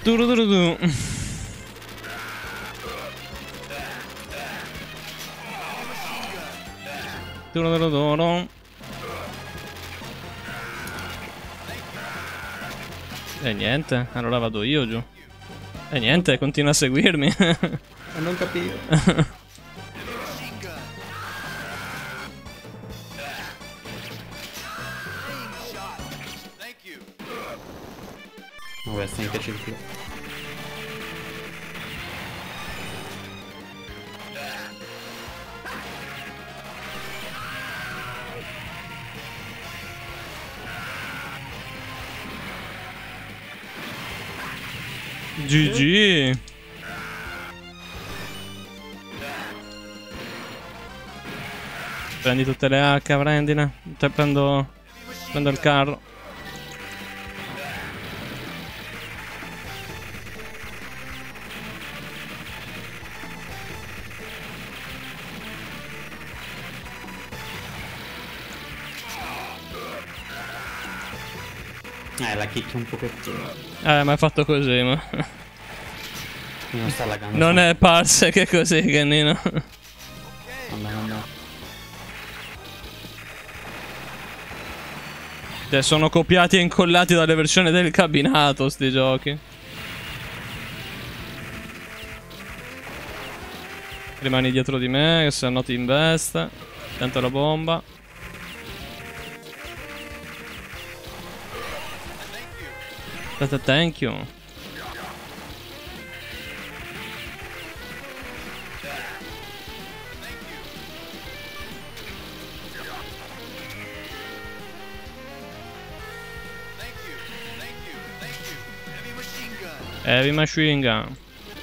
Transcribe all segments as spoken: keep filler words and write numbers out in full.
Turururu. Turururu. E niente, allora vado io giù. E niente, continua a seguirmi. E non capivo. Vabbè, stai in caccia di culo. G G. Prendi tutte le H, prendine. Te prendo. Prendo il carro. Eh, la kick un pochettino. Eh, ma è fatto così, ma. Non sta laggando. Non è parse che così, Cannino. Vabbè, vabbè. Cioè, sono copiati e incollati dalle versioni del cabinato, sti giochi. Rimani dietro di me, che se no ti investe. Attento alla bomba. Thank you. Heavy machine gun.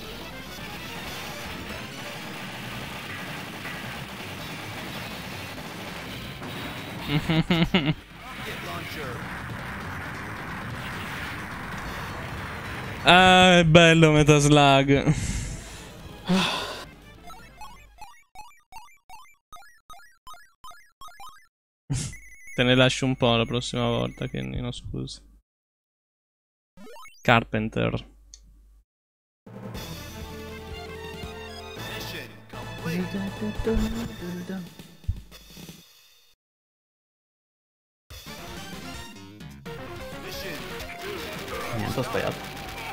Ah, è bello Metaslug. Te ne lascio un po' la prossima volta, Kennino, scusa. Carpenter. Niente, ho sbagliato.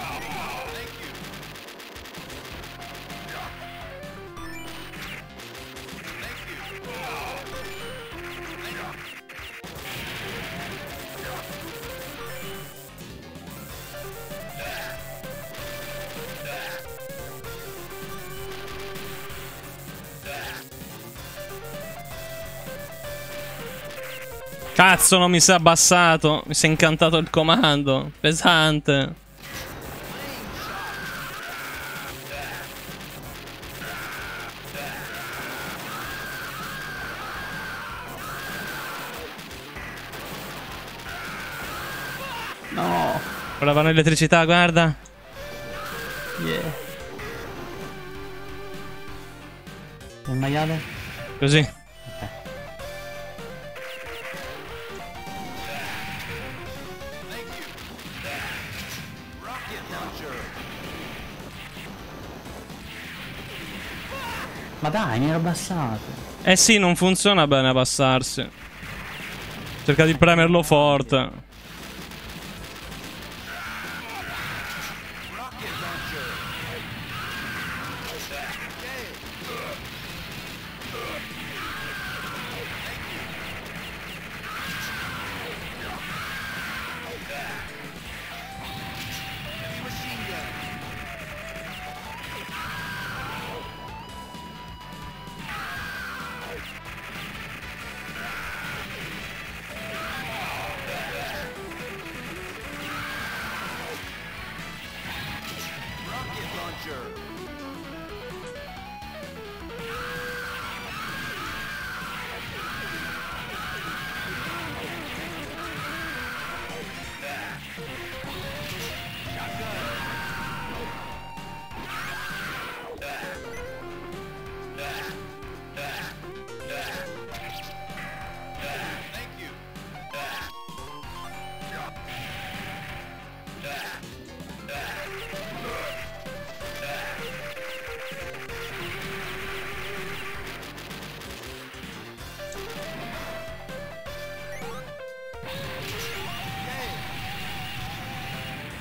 Cazzo, non mi si è abbassato. Mi si è incantato il comando. Pesante. No. Ora vanno elettricità, guarda. Yeah. Il maiale? Così. Ma dai, mi ero abbassato. Eh sì, non funziona bene abbassarsi. Cerca di premerlo forte.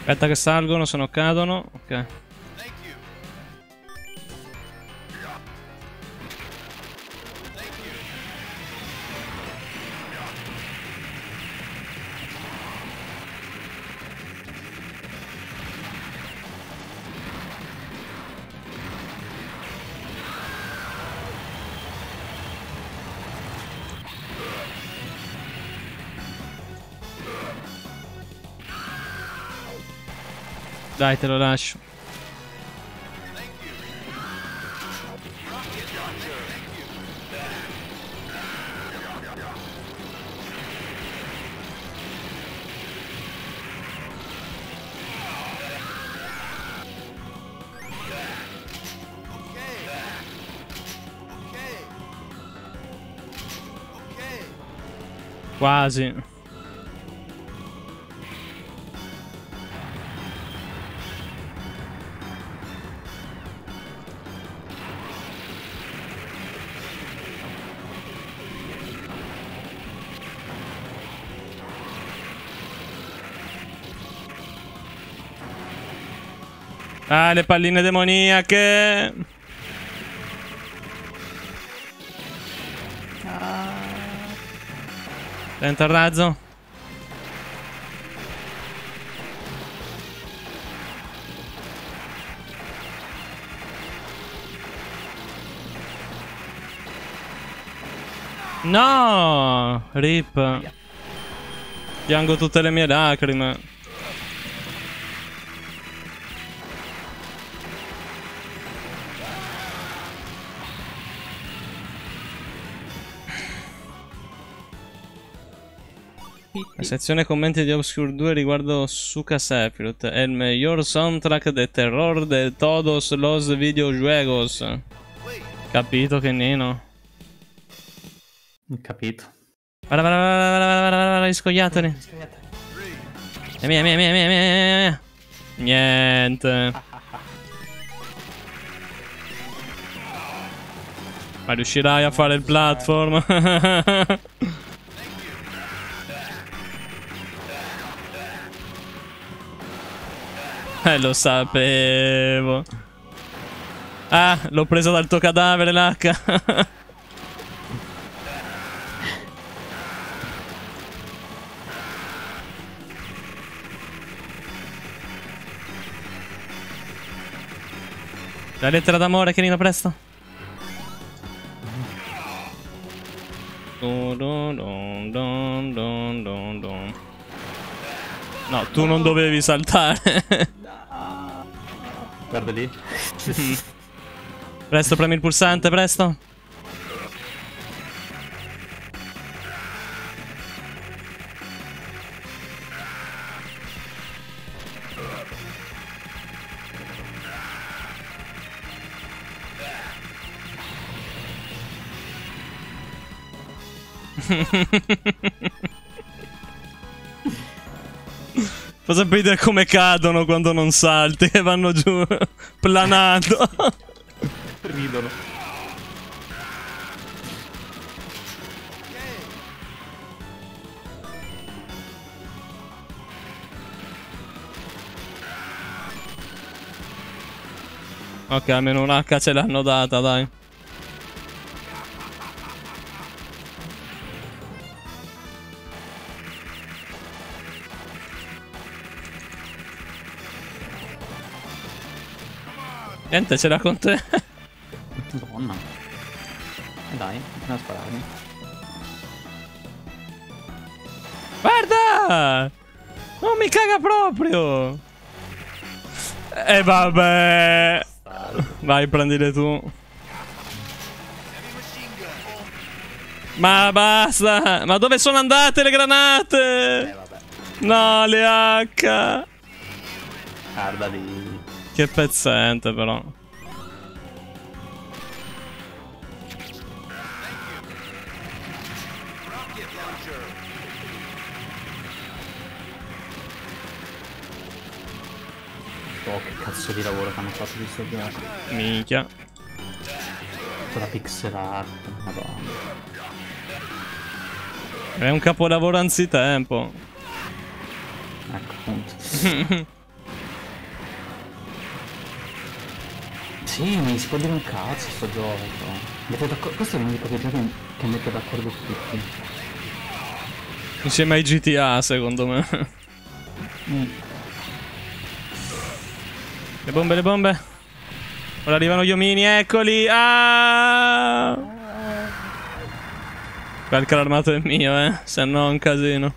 Aspetta che salgono, se no cadono. Ok. Dai, te lo lascio. Quasi. Ah, le palline demoniache. Tenta il razzo. No, rip. Piango tutte le mie lacrime. La sezione commenti di Obscure due riguardo Suka Sephiroth è il miglior soundtrack de terror de todos los videojuegos. Capito che nino? Ho capito. Guarda, guarda, guarda, guarda, guarda, guarda, gli scoiattoli. È mia, mia, mia, mia, mia, mia. Niente. Ma riuscirai a fare il platform? Eh, lo sapevo. Ah, l'ho preso dal tuo cadavere, l'H. La lettera d'amore, Kenino, presto. Dun dun dun dun dun dun dun. No, tu non dovevi saltare. Guarda lì. Presto, premi il pulsante, presto. Fa sempre vedere come cadono quando non salti e vanno giù planando. Ridono. Ok, almeno un H ce l'hanno data, dai. Niente, ce l'ha con te. Madonna. E dai, non spararmi. Guarda! Non mi caga proprio! E eh, vabbè. Vai, prendile tu. Ma basta! Ma dove sono andate le granate? Eh vabbè. No, le H. Guarda lì. Che pezzente però. Oh, che cazzo di lavoro che hanno fatto di sto gioco. Minchia. La pixel art, madonna. È un capolavoro anzitempo. Ecco appunto. Sì, mi si può dire un cazzo sto gioco. Mette d'accordo- questo è uno dei pochi giochi che mette d'accordo tutti. Insieme ai G T A, secondo me. Mm. Le bombe, le bombe. Ora arrivano gli omini, eccoli. Ah! Quel carro armato è mio, eh. Se no è un casino.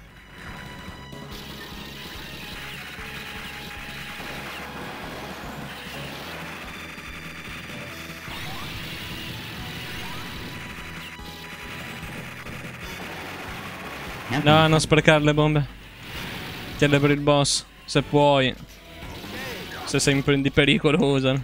No, non sprecare le bombe. Tienile per il boss, se puoi. Se sei in di pericolo, usano.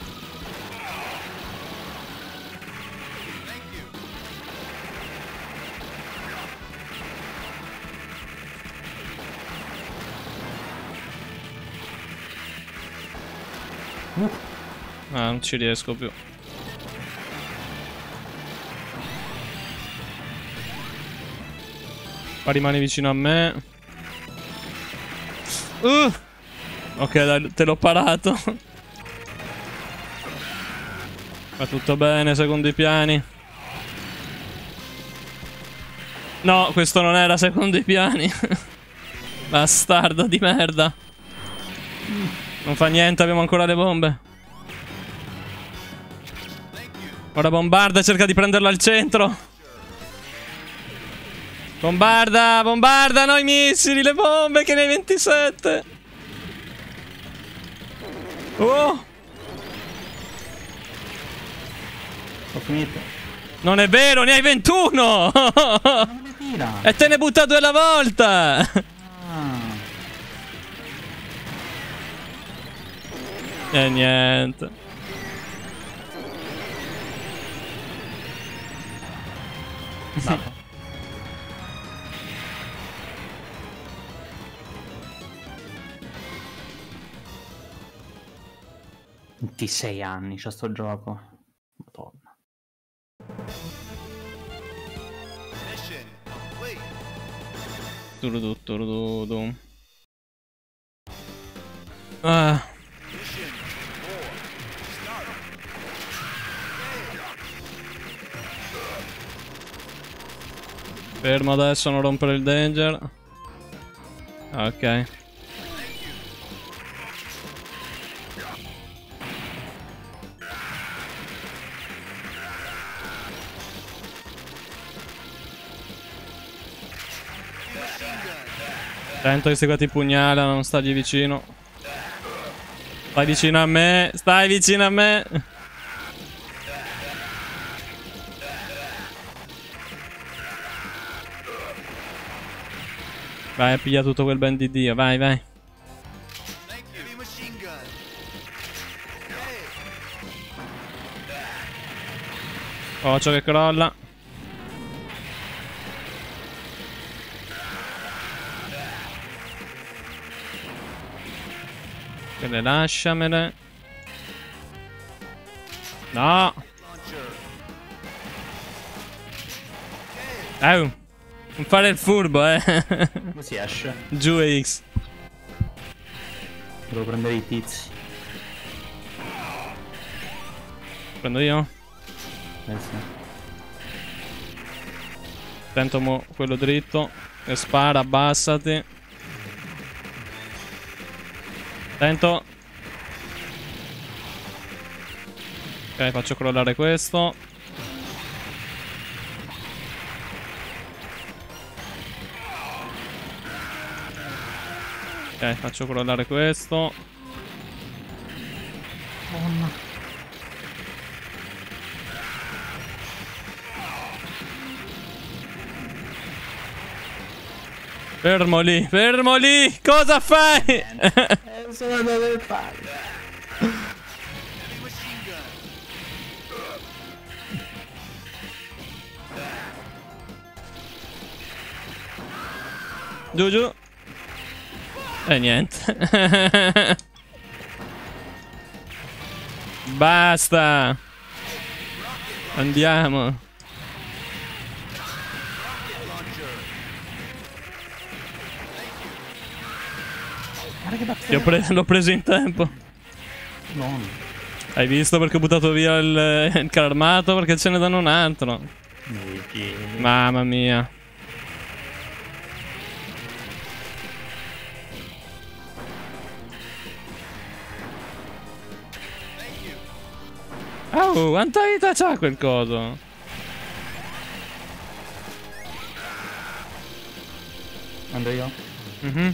Uh. Ah, non ci riesco più. Qua rimani vicino a me. Uh! Ok, dai, te l'ho parato. Va tutto bene, secondo i piani. No, questo non era secondo i piani. Bastardo di merda. Non fa niente, abbiamo ancora le bombe. Ora bombarda e cerca di prenderlo al centro. Bombarda, bombardano i missili, le bombe che ne hai ventisette. Oh! Ho finito. Non è vero, ne hai ventuno! Non le tira. E te ne butta due alla volta! Ah. E niente. No. ventisei anni c'ha sto gioco. Madonna. Turudu, turudu. Ah. Fermo adesso, non rompere il danger. Ok. Attento che se qua ti pugnala, non stargli vicino. Stai vicino a me, stai vicino a me. Vai, piglia tutto quel ben di Dio, vai, vai. Occhio che crolla. Quelle lasciamele. No. Oh. Non fare il furbo, eh. Come si esce? Giù X. Devo prendere i tizi. Prendo io? Eh sì. Attento mo quello dritto. E spara, abbassati. Attento. Ok, faccio crollare questo. Ok, faccio crollare questo. Madonna. Fermo lì, fermo lì! Cosa fai? Eh, sono dove fare. Giù giù. E niente. Basta. Andiamo. Guarda che L'ho pre preso in tempo. No. Hai visto perché ho buttato via il, il carro armato? Perché ce ne danno un altro. Mamma mia. Oh, quanta vita c'ha quel coso? Andro io? Mhm.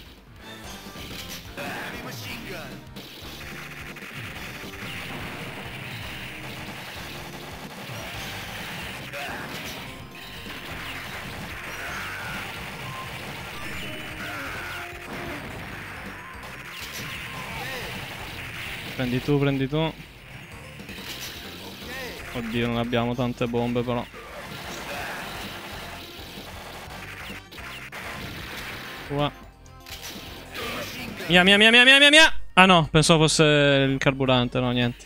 Prendi tu, prendi tu. Oddio, non abbiamo tante bombe però. Qua. Mia, mia, mia, mia, mia, mia, mia. Ah no, pensavo fosse il carburante, no, niente.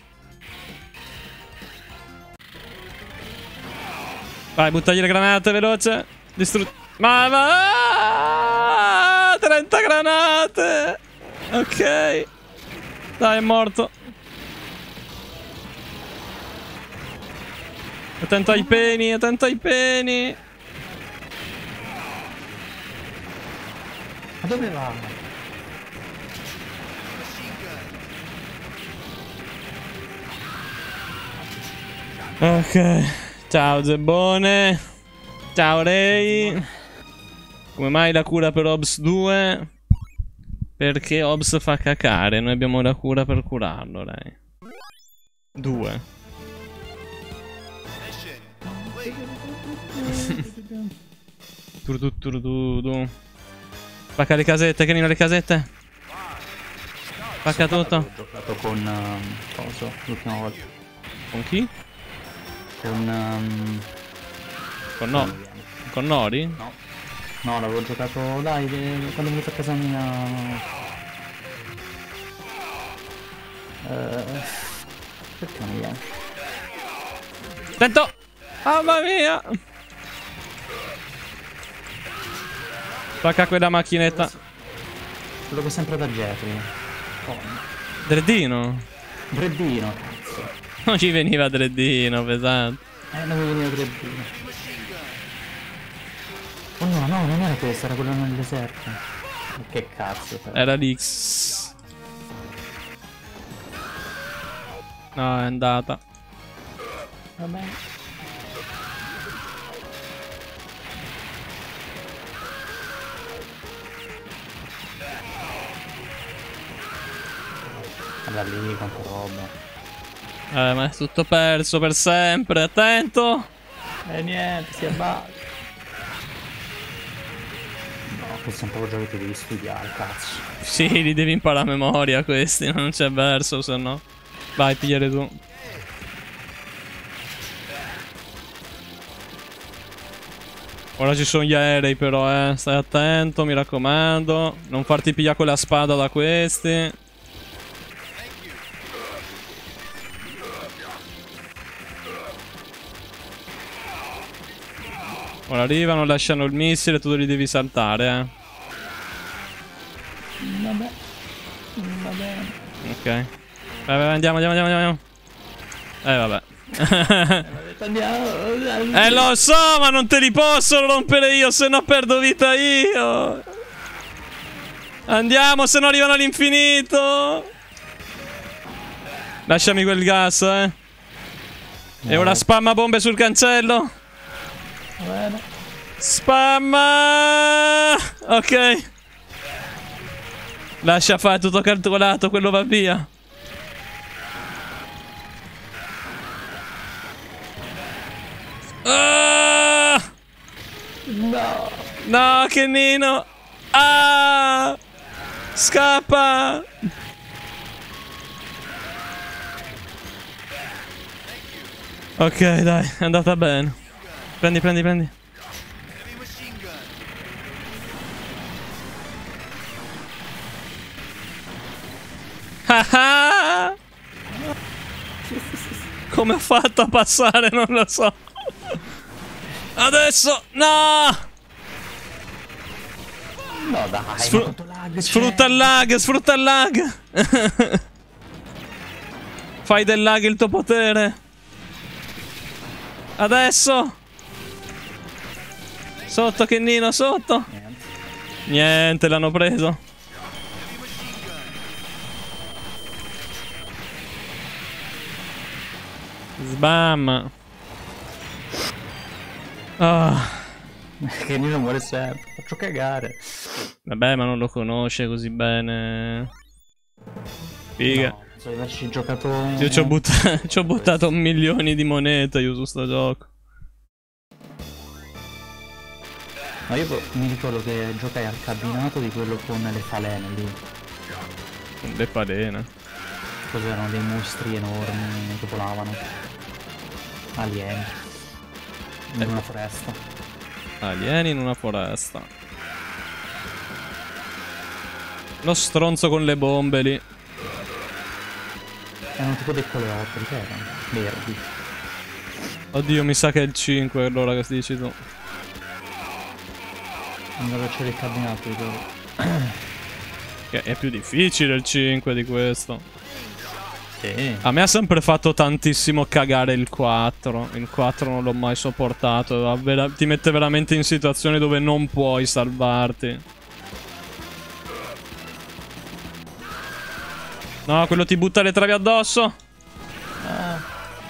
Vai, buttagli le granate, veloce. Distrutto. Ma va! trenta granate! Ok. Dai, è morto. Attento ai peni, attento ai peni. Ma dove va? Ok. Ciao Zebbone. Ciao Ray. Come mai la cura per Ops due? Perché Ops fa cacare. Noi abbiamo la cura per curarlo, Ray. due. Turdu turdu. Spacca le casette, che le casette. Spacca tutto. Ho giocato con um, coso l'ultima volta. Con chi? Con um, Con no. Con Nori? No. No, l'avevo giocato dai de... quando è venuto a casa mia. Uh, perché non viene? Attento! Mamma mia! Spacca quella macchinetta. Quello che è sempre da Jeffrey. Oh. Dreddino? Dreddino, cazzo. Non ci veniva Dreddino, pesante. Eh, non mi veniva Dreddino. Oh no, no, non era questo, era quello nel deserto. Che cazzo però. Era l'X. No, è andata. Va bene. Guarda lì quanta roba. Eh, ma è tutto perso per sempre. Attento! E niente, si abbatte. No, questi sono proprio giochi che devi studiare, cazzo. Sì, li devi imparare a memoria questi, non c'è verso, se no. Vai, pigliare tu. Ora ci sono gli aerei però, eh. Stai attento, mi raccomando. Non farti pigliare con la spada da questi. Ora arrivano, lasciano il missile, tu li devi saltare, eh. Vabbè. Vabbè. Ok. Vai, vai, andiamo, andiamo, andiamo, andiamo. Eh, vabbè. Eh, lo so, ma non te li posso rompere io, se no perdo vita io. Andiamo, se no arrivano all'infinito. Lasciami quel gas, eh. E ora spamma bombe sul cancello. Bene. Spamma. Ok. Lascia fare, tutto calcolato, quello va via. Ah! No. No, che nino. Ah! Scappa. Ok, dai, è andata bene. Prendi, prendi, prendi. Ah! Come ha fatto a passare? Non lo so. Adesso, no! No, dai, Sfru quanto lag c'è? Sfrutta il lag, sfrutta il lag. Fai del lag il tuo potere. Adesso. Sotto Kennino, sotto. Niente. Niente, l'hanno preso. Sbam. Ah. Che Nino muore sempre. Faccio cagare. Vabbè, ma non lo conosce così bene. Figa. No, so di averci giocato. Io ci ho, butta ci ho buttato milioni di monete io su sto gioco. Ma io mi ricordo che giocai al cabinato di quello con le falene lì. Le falene. Cos'erano dei mostri enormi che volavano. Alieni. In una foresta. Alieni in una foresta. Lo stronzo con le bombe lì. Erano tipo dei coleotteri, che erano? Verdi. Oddio, mi sa che è il cinque allora che dici tu. Andavo a c'era il cabinato di quello. Che è più difficile il cinque di questo. Sì. A me ha sempre fatto tantissimo cagare il quattro. Il quattro non l'ho mai sopportato. Ti mette veramente in situazioni dove non puoi salvarti. No, quello ti butta le travi addosso. Ah.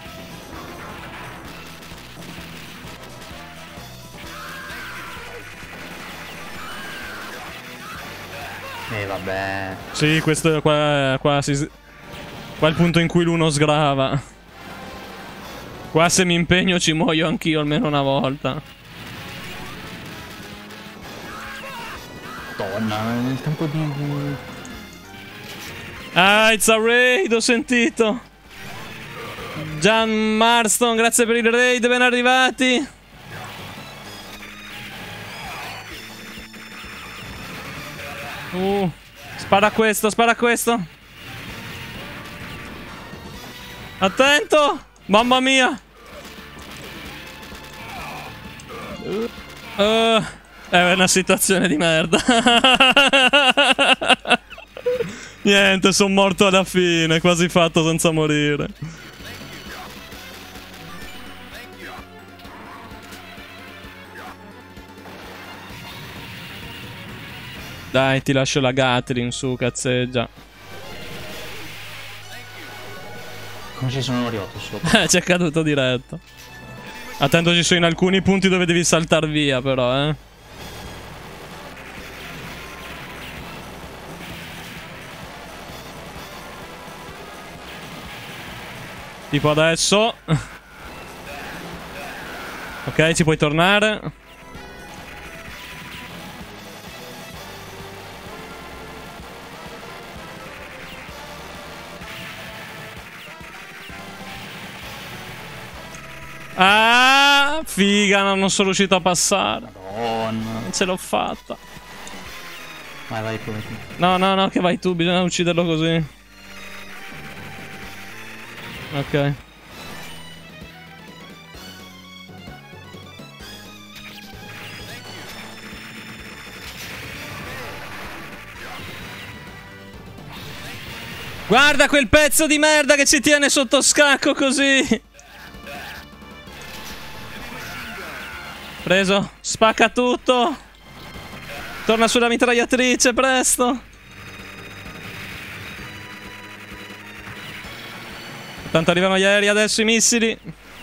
E eh, vabbè. Sì, questo è qua, qua si... Qua è il punto in cui l'uno sgrava. Qua se mi impegno ci muoio anch'io almeno una volta. Madonna, nel tempo di... Ah, it's a raid, ho sentito. Gian Marston, grazie per il raid, ben arrivati. Uh, spara a questo, spara a questo. Attento! Mamma mia! Uh, è una situazione di merda. Niente, sono morto alla fine, quasi fatto senza morire. Dai, ti lascio la Gatling su, cazzeggia. Come ci sono arrivato sopra? Eh, c'è caduto diretto. Attento, ci sono in alcuni punti dove devi saltare via, però, eh. Tipo adesso. Ok, ci puoi tornare. Ah, figa, no, non sono riuscito a passare. Madonna. Non ce l'ho fatta. Vai, vai, come tu. No, no, no, che vai tu, bisogna ucciderlo così. Ok. Guarda quel pezzo di merda che ci tiene sotto scacco così. Preso. Spacca tutto. Torna sulla mitragliatrice, presto. Tanto arrivano gli aerei adesso, i missili.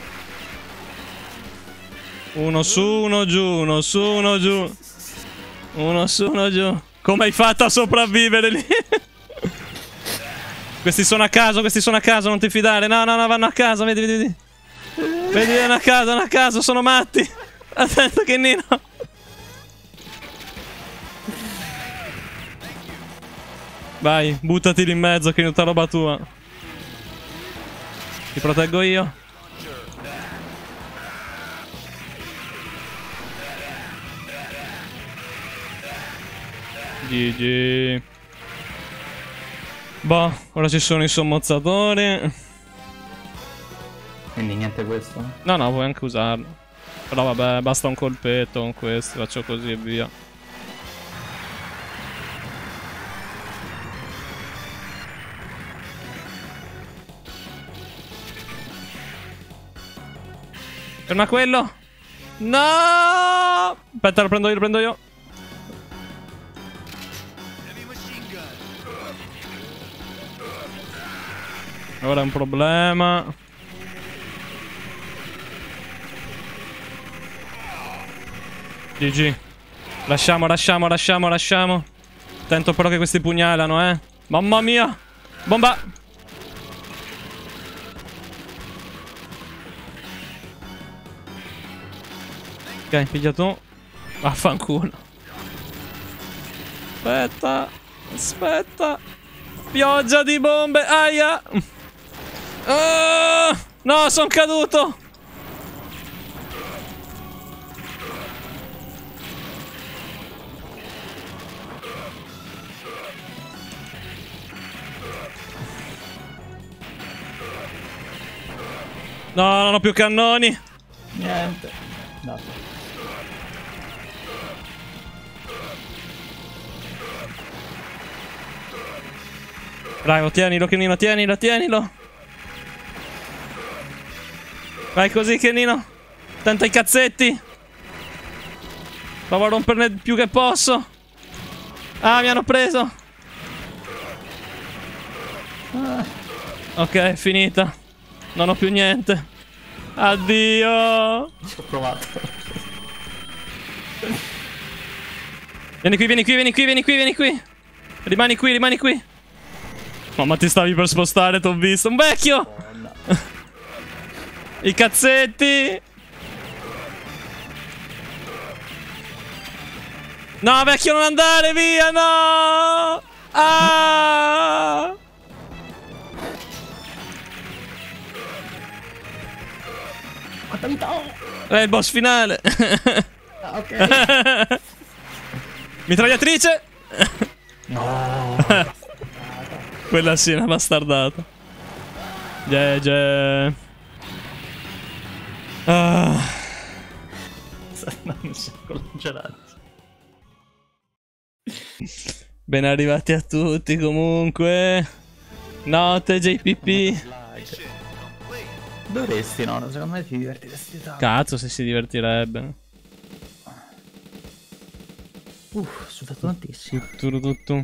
Uno su, uno giù, uno su, uno giù. Uno su, uno giù. Come hai fatto a sopravvivere lì? Questi sono a caso, questi sono a caso, non ti fidare. No, no, no, vanno a casa, vedi, vedi, vedi. Vedi, vanno a casa, vanno a caso, sono matti. Attento che Nino. Vai, buttati lì in mezzo che è tutta roba tua. Ti proteggo io. G G. Boh, ora ci sono i sommozzatori. Quindi niente questo? No, no, puoi anche usarlo. Però vabbè, basta un colpetto con questo, faccio così e via. Ferma quello. No! Aspetta, lo prendo io, lo prendo io. Ora è un problema. G G. Lasciamo, lasciamo, lasciamo, lasciamo. Attento però che questi pugnalano, eh. Mamma mia. Bomba. Ok, piglia tu. Vaffanculo. Aspetta. Aspetta. Pioggia di bombe. Aia. Oh, no, sono caduto. No, non ho più cannoni. Niente. No. Bravo, tienilo, Kenino, tienilo, tienilo. Vai così, Kenino. Tenta i cazzetti. Provo a romperne più che posso. Ah, mi hanno preso. Ok, è finita. Non ho più niente. Addio. Ci ho provato. Vieni qui, vieni qui, vieni qui, vieni qui, vieni qui. Rimani qui, rimani qui. Mamma, ti stavi per spostare, t'ho visto. Un vecchio! Oh, no. I cazzetti! No, vecchio, non andare via, no! Ah! Quanta vita ho? È il boss finale. Ah, ok. Mitragliatrice! No. Quella sì, è una bastardata. G G. Ah. Non so congelati. Ben arrivati a tutti comunque. Notte J P P. Dovresti, no? Secondo me ti divertiresti tanto. Cazzo, se si divertirebbe. Uff, ho sudato tantissimo. Tutto, tutto.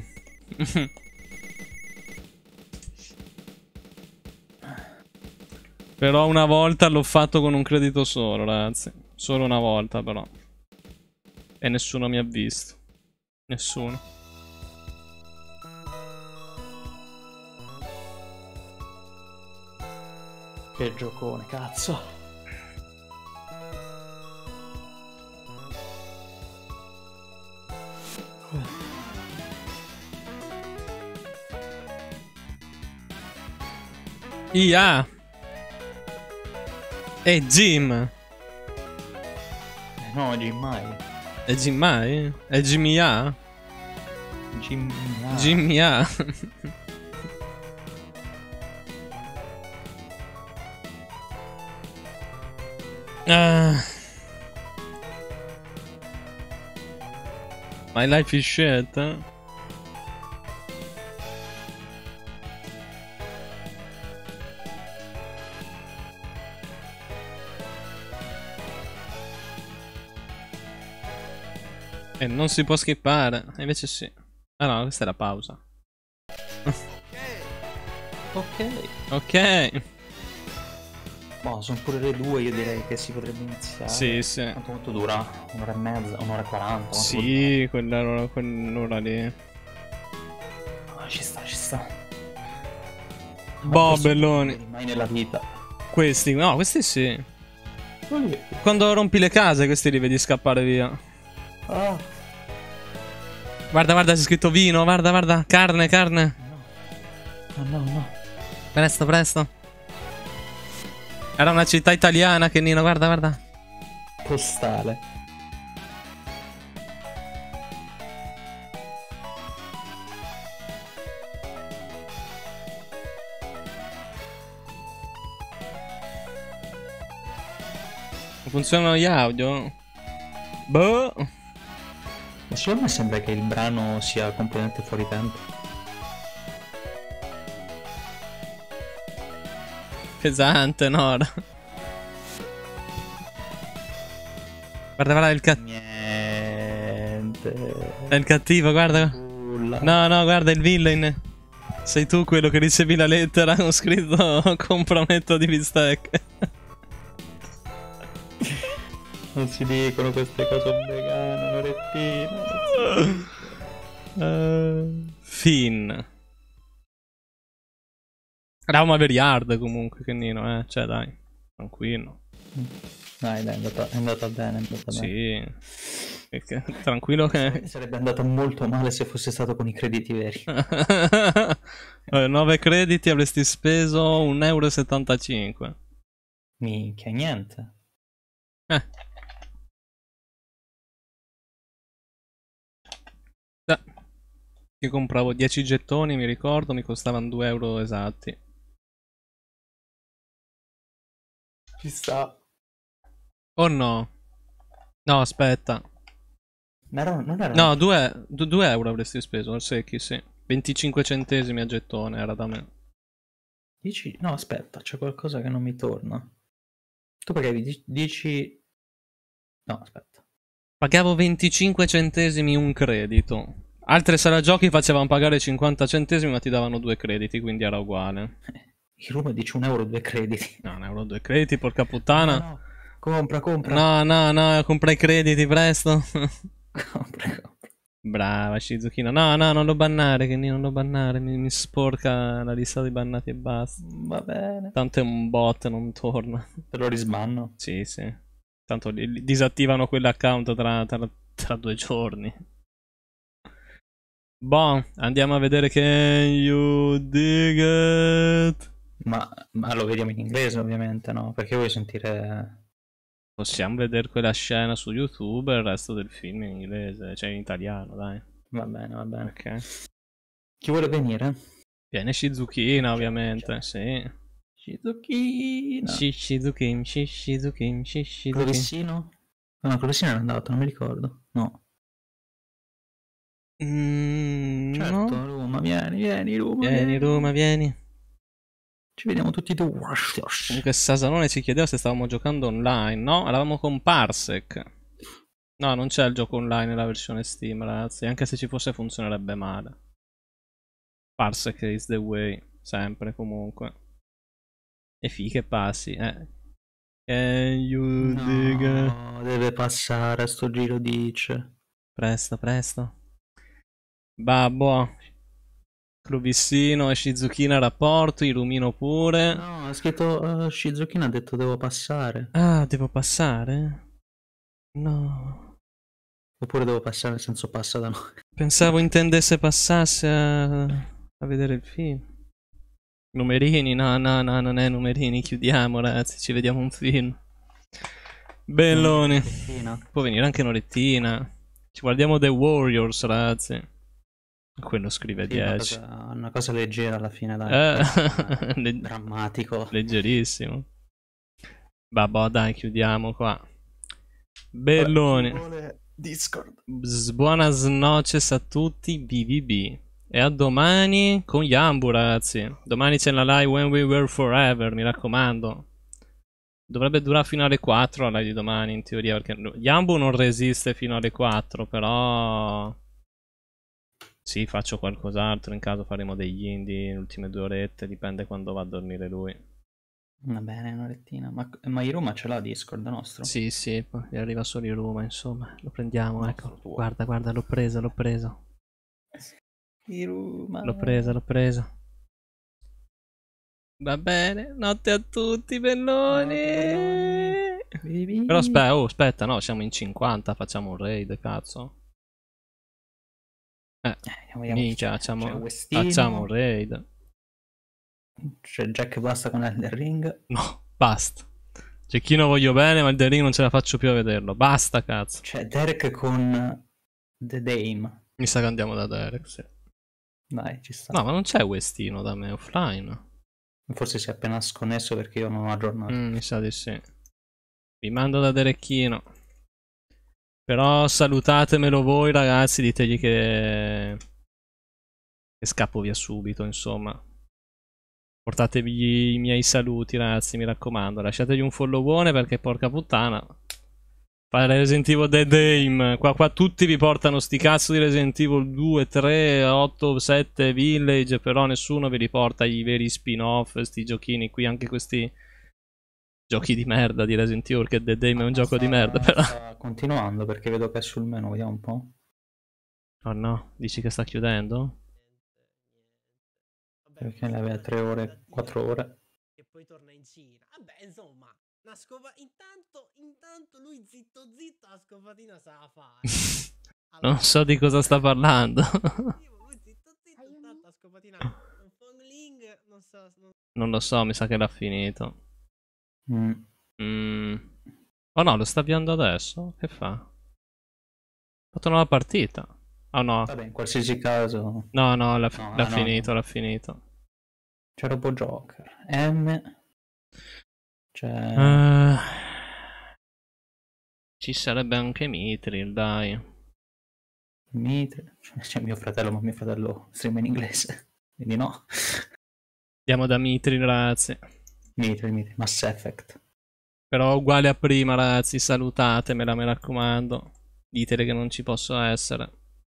Però una volta l'ho fatto con un credito solo, ragazzi. Solo una volta, però. E nessuno mi ha visto. Nessuno. Che giocone, cazzo. Ia. E Jim. Eh no, Jim mai. È Jim mai? È Jimmy A? Jim. Ah. Jimmy A. Ah. My life is shit, eh? E non si può skippare, invece sì. Ah no, questa è la pausa. Ok. Ok. Boh, sono pure le due, io direi che si potrebbe iniziare. Sì, sì. Quanto, quanto dura? Un'ora e mezza, un'ora e quaranta? Sì, quell'ora quell'ora lì. Ah, ci sta, ci sta. Boh, belloni. Mai nella vita. Questi, no, questi sì. Quelli... Quando rompi le case, questi li vedi scappare via. Ah. Guarda, guarda, c'è scritto vino, guarda, guarda. Carne, carne. No, no, no. Presto, presto. Era una città italiana, che Nino, guarda, guarda. Postale. Funzionano gli audio? Boh. Ma secondo me sembra che il brano sia completamente fuori tempo. Pesante, Nora. Guarda, guarda il cattivo. Niente. È il cattivo, guarda. Nulla. No, no, guarda il villain. Sei tu quello che ricevi la lettera con scritto compra un etto di bistecche. Non si dicono queste cose vegane, Lorettina. Uh, Finn. Eravamo a Veriard comunque, che nino, eh. Cioè, dai, tranquillo. Dai, dai, è andata, è andata bene, è andata Sì. bene. Perché, tranquillo che... Sarebbe andato molto male se fosse stato con i crediti veri. nove crediti avresti speso un euro e settantacinque. Minchia, niente. Eh. Da. Io compravo dieci gettoni, mi ricordo, mi costavano due euro esatti. Ci sta. Oh no. No, aspetta. Ma era, non era... No, due euro avresti speso, al secchi, sì. venticinque centesimi a gettone era da me. Dici... No, aspetta, c'è qualcosa che non mi torna. Tu pagavi dieci... No, aspetta. Pagavo venticinque centesimi un credito. Altre sale giochi facevano pagare cinquanta centesimi ma ti davano due crediti, quindi era uguale. Il Roma dice un euro due crediti. No, un euro due crediti, porca puttana. No, no. Compra, compra. No, no, no, compra i crediti, presto. Compra, compra. Brava, Shizuchino. No, no, non lo bannare, che non lo bannare. Mi, mi sporca la lista dei bannati e basta. Va bene. Tanto è un bot, non torna. Te lo risbanno. Sì, sì. Tanto li, li disattivano quell'account tra, tra, tra due giorni. Boh, andiamo a vedere che you dig it. Ma, ma lo vediamo in inglese ovviamente, no? Perché vuoi sentire... Possiamo vedere quella scena su YouTube e il resto del film in inglese, cioè in italiano, dai. Va bene, va bene. Ok. Chi vuole venire? Viene Shizukina, ovviamente, sì. Shizukina. Shizukin, Shizukin, Shizukin. Clovissino? No, Clovissino è andato, non mi ricordo. No. Mm, certo, no. Roma, vieni, vieni, Roma. Vieni, vieni, Roma, vieni. Ci vediamo tutti tu. Comunque Sasanone ci chiedeva se stavamo giocando online. No, eravamo con Parsec. No, non c'è il gioco online nella versione Steam, ragazzi. Anche se ci fosse funzionerebbe male. Parsec is the way. Sempre, comunque. E fi che passi, eh. Can you no, dig it? deve passare a sto giro, dice. Presto, presto. Babbo. Clovissino e Shizukina rapporto, Irumino pure. No, ha scritto uh, Shizukina ha detto devo passare. Ah, devo passare? No. Oppure devo passare nel senso passa da noi. Pensavo intendesse passasse a, a vedere il film. Numerini, no, no, no, non è numerini, chiudiamo ragazzi, ci vediamo un film. Bellone. Può venire anche Norettina. Ci guardiamo The Warriors, ragazzi. Quello scrive sì, dieci. Una cosa, una cosa leggera alla fine, dai. Eh. Leg drammatico. Leggerissimo. Vabbè, dai, chiudiamo qua. Bellone. Discord. Buonas noches a tutti, B V B. E a domani con Yambu, ragazzi. Domani c'è la live When We Were Forever, mi raccomando. Dovrebbe durare fino alle quattro la live di domani, in teoria, perché Yambu non resiste fino alle quattro, però... Sì, faccio qualcos'altro, in caso faremo degli indie, le ultime due orette, dipende quando va a dormire lui. Va bene, un'orettina. Ma, ma Iruma ce l'ha Discord nostro? Sì, sì, poi arriva solo Iruma, insomma. Lo prendiamo, nostro, ecco. tuo. Guarda, guarda, l'ho presa, l'ho presa. Iruma. L'ho presa, l'ho presa. Va bene, notte a tutti, belloni. belloni. Però aspetta, oh, aspetta, no, siamo in cinquanta, facciamo un raid, cazzo. Eh, eh minchia, facciamo, facciamo un raid. C'è Jack basta con Elden Ring. No, basta. Cecchino voglio bene, ma Elden Ring non ce la faccio più a vederlo. Basta, cazzo. C'è Derek con The Dame. Mi sa che andiamo da Derek, sì. Dai, ci sta. No, ma non c'è Westino da me, offline. Forse si è appena sconnesso perché io non ho aggiornato. Mm, mi sa di sì. Vi mando da Derecchino. Però salutatemelo voi, ragazzi, ditegli che... che scappo via subito, insomma. Portatevi i miei saluti, ragazzi, mi raccomando. Lasciategli un followone perché porca puttana. Fare Resident Evil Dead Aim. Qua, qua tutti vi portano sti cazzo di Resident Evil due, tre, otto, sette, Village, però nessuno vi riporta i veri spin-off, sti giochini qui, anche questi giochi di merda di Resident Evil, che Dead Aim è un sta, gioco di merda, però. Sta continuando perché vedo che è sul menu, vediamo un po'. Oh no, dici che sta chiudendo? Perché ne aveva tre ore, quattro ore. E poi torna in Cina. Vabbè, insomma, una scopa... intanto, intanto lui zitto zitto la scopatina se la fa. Allora, Non so di cosa sta parlando. lui zitto zitto, intanto la scopatina un Fongling, non so... Non... Non lo so, mi sa che l'ha finito. Mm. Mm. Oh no, lo sta avviando adesso? Che fa? Ha fatto una nuova partita. Oh no. Vabbè, in qualsiasi caso... No, no, l'ha No, l'ha no, finito, no. l'ha finito. C'è Robo Joker. M. C'è... Uh, ci sarebbe anche Mithril, dai. Mitri. C'è mio fratello, ma mio fratello streama in inglese. Quindi no. Andiamo da Mithril, ragazzi. Mitri, Mitri. Mass Effect. Però uguale a prima, ragazzi, salutatemela, mi raccomando. Ditele che non ci posso essere.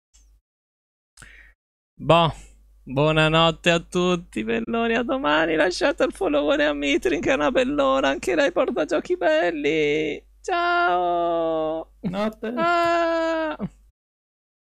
Boh. Buonanotte a tutti, belloni, a domani. Lasciate il followone a Mitrin, che è una bellona, anche lei porta giochi belli. Ciao. Notte. Ah.